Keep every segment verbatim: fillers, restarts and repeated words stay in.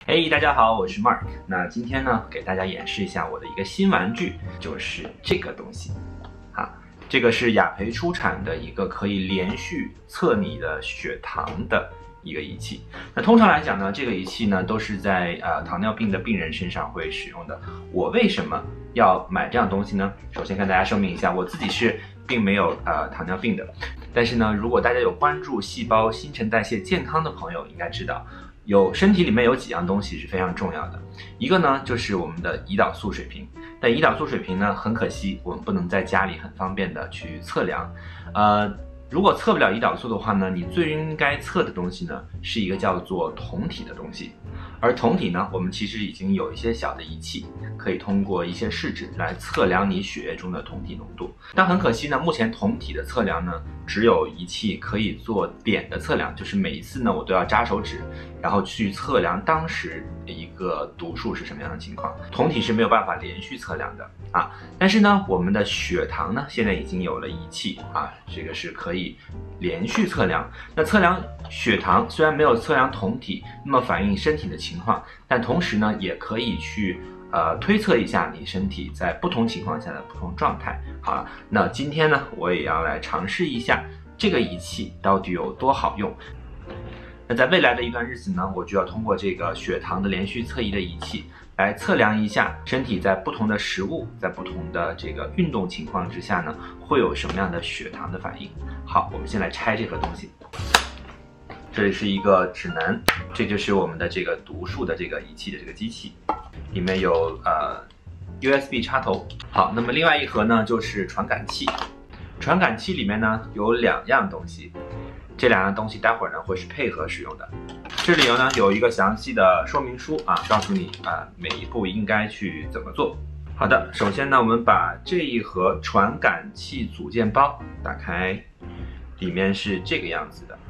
嘿、hey, 大家好，我是 Mark。那今天呢，给大家演示一下我的一个新玩具，就是这个东西。啊，这个是雅培出产的一个可以连续测你的血糖的一个仪器。那通常来讲呢，这个仪器呢都是在呃糖尿病的病人身上会使用的。我为什么要买这样东西呢？首先跟大家声明一下，我自己是并没有呃糖尿病的，但是呢，如果大家有关注细胞新陈代谢健康的朋友，应该知道。有身体里面有几样东西是非常重要的，一个呢就是我们的胰岛素水平，但胰岛素水平呢很可惜我们不能在家里很方便的去测量，呃，如果测不了胰岛素的话呢，你最应该测的东西呢是一个叫做酮体的东西，而酮体呢，我们其实已经有一些小的仪器可以通过一些试纸来测量你血液中的酮体浓度，但很可惜呢，目前酮体的测量呢只有仪器可以做点的测量，就是每一次呢我都要扎手指，然后去测量当时一个读数是什么样的情况。酮体是没有办法连续测量的啊，但是呢，我们的血糖呢现在已经有了仪器啊，这个是可以连续测量。那测量血糖虽然没有测量酮体那么反映身体的情况，但同时呢也可以去呃推测一下你身体在不同情况下的不同状态。好了，那今天呢我也要来尝试一下这个仪器到底有多好用。那在未来的一段日子呢，我就要通过这个血糖的连续测仪的仪器来测量一下身体在不同的食物，在不同的这个运动情况之下呢，会有什么样的血糖的反应。好，我们先来拆这盒东西。这里是一个指南，这就是我们的这个读数的这个仪器的这个机器，里面有呃 U S B 插头。好，那么另外一盒呢就是传感器，传感器里面呢有两样东西。这两样东西待会儿呢会是配合使用的。这里呢有一个详细的说明书啊，告诉你啊每一步应该去怎么做。好的，首先呢我们把这一盒传感器组件包打开，里面是这个样子的。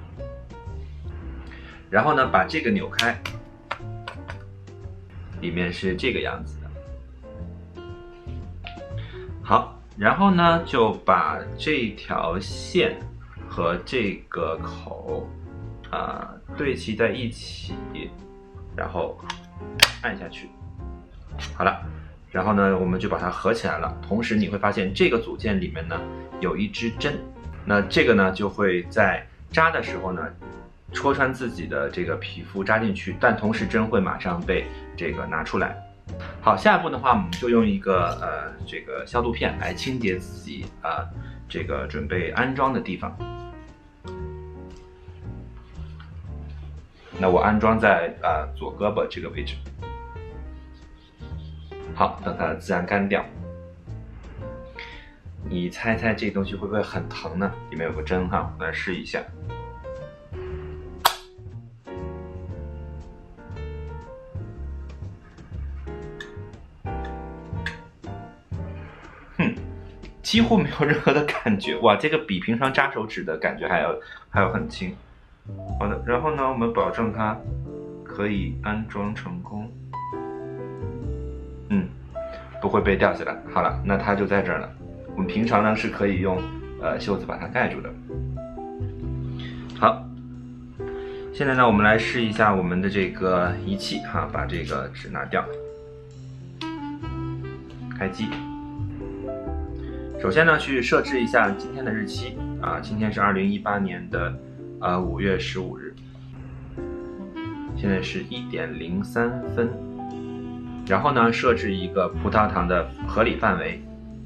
然后呢把这个扭开，里面是这个样子的。好，然后呢就把这条线和这个口啊、呃、对齐在一起，然后按下去。好了，然后呢我们就把它合起来了。同时你会发现这个组件里面呢有一支针，那这个呢就会在扎的时候呢戳穿自己的这个皮肤扎进去，但同时针会马上被这个拿出来。好，下一步的话我们就用一个呃这个消毒片来清洁自己啊、呃、这个准备安装的地方。那我安装在呃左胳膊这个位置。好，等它自然干掉。你猜猜这东西会不会很疼呢？里面有个针哈，我来试一下。哼，几乎没有任何的感觉。哇，这个比平常扎手指的感觉还要还要很轻。好的，然后呢，我们保证它可以安装成功，嗯，不会被掉下来。好了，那它就在这儿了。我们平常呢是可以用呃袖子把它盖住的。好，现在呢我们来试一下我们的这个仪器哈，把这个纸拿掉，开机。首先呢去设置一下今天的日期啊，今天是二零一八年的。呃，五月十五日，现在是一点零三分。然后呢，设置一个葡萄糖的合理范围。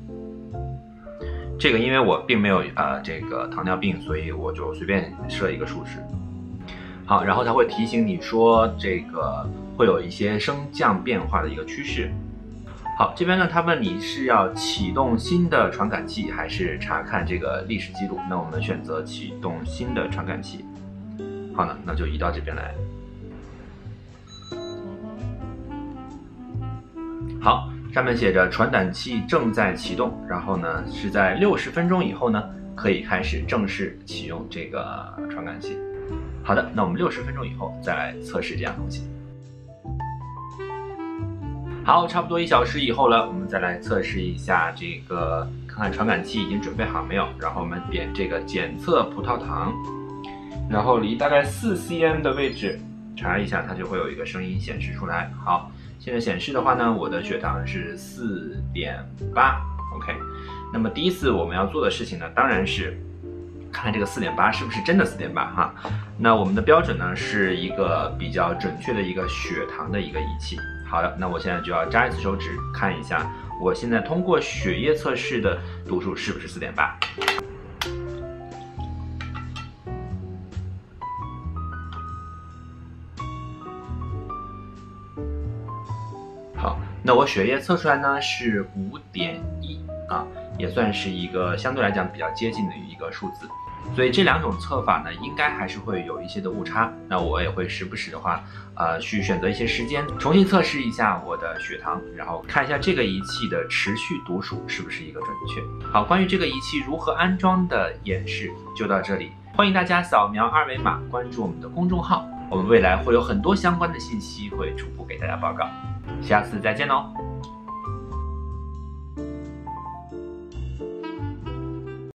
这个因为我并没有呃这个糖尿病，所以我就随便设一个数值。好，然后它会提醒你说这个会有一些升降变化的一个趋势。好，这边呢，他问你是要启动新的传感器，还是查看这个历史记录？那我们选择启动新的传感器。好呢，那就移到这边来。好，上面写着传感器正在启动，然后呢是在六十分钟以后呢可以开始正式启用这个传感器。好的，那我们六十分钟以后再来测试这样东西。好，差不多一小时以后了，我们再来测试一下这个，看看传感器已经准备好没有。然后我们点这个检测葡萄糖，然后离大概四 C M 的位置查一下，它就会有一个声音显示出来。好，现在显示的话呢，我的血糖是 四点八 OK。那么第一次我们要做的事情呢，当然是看看这个 四点八 是不是真的 四点八 哈。那我们的标准呢是一个比较准确的一个血糖的一个仪器。好的，那我现在就要扎一次手指看一下，我现在通过血液测试的读数是不是 四点八。好，那我血液测出来呢是 五点一 啊，也算是一个相对来讲比较接近的一个数字。所以这两种测法呢，应该还是会有一些的误差。那我也会时不时的话，呃，去选择一些时间重新测试一下我的血糖，然后看一下这个仪器的持续读数是不是一个准确。好，关于这个仪器如何安装的演示就到这里，欢迎大家扫描二维码关注我们的公众号，我们未来会有很多相关的信息会逐步给大家报告。下次再见喽。